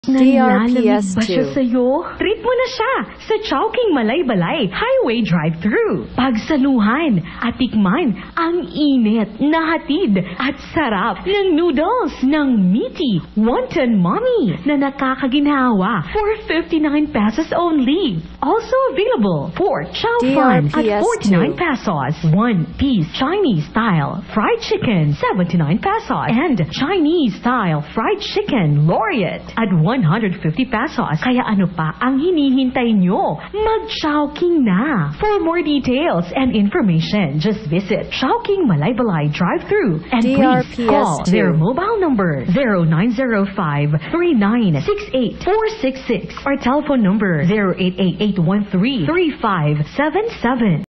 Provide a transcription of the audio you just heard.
DRPS ba siya sa'yo? Treat mo na siya sa Chowking Malaybalay Highway Drive-Thru. Pagsaluhan at tikman ang init na hatid at sarap ng noodles ng meaty wonton mommy na nakakaginhawa for 59 pesos only. Also available for chow fun at 49 pesos. One-piece Chinese-style fried chicken, 79 pesos. And Chinese-style fried chicken laureate at 150 pesos. Kaya ano pa ang hinihintay nyo? Mag-Chowking na! For more details and information, just visit Chowking Malaybalay Drive-Thru and please call their mobile number 0905-3968-466 or telephone number 088-813-3577.